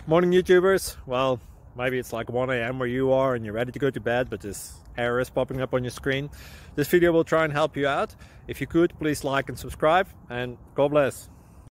Morning YouTubers. Well, maybe it's like 1 a.m. where you are and you're ready to go to bed, but this error is popping up on your screen. This video will try and help you out. If you could, please like and subscribe, and God bless.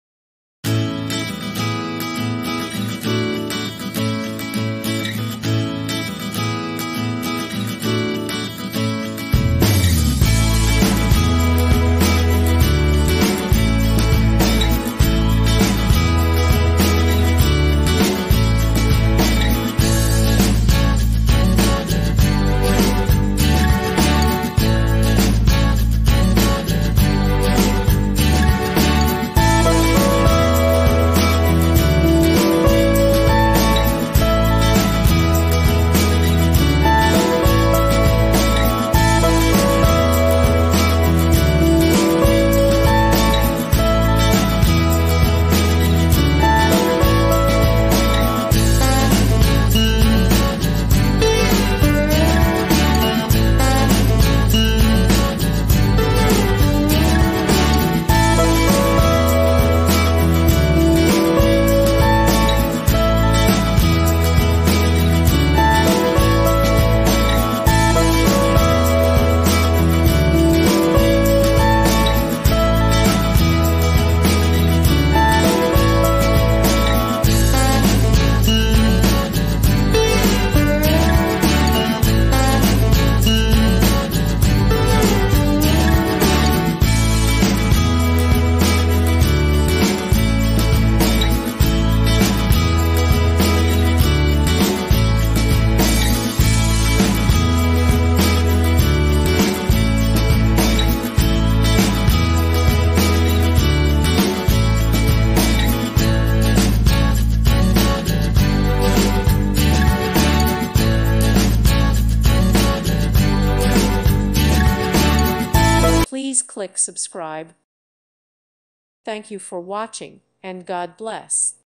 Please click subscribe. Thank you for watching, and God bless.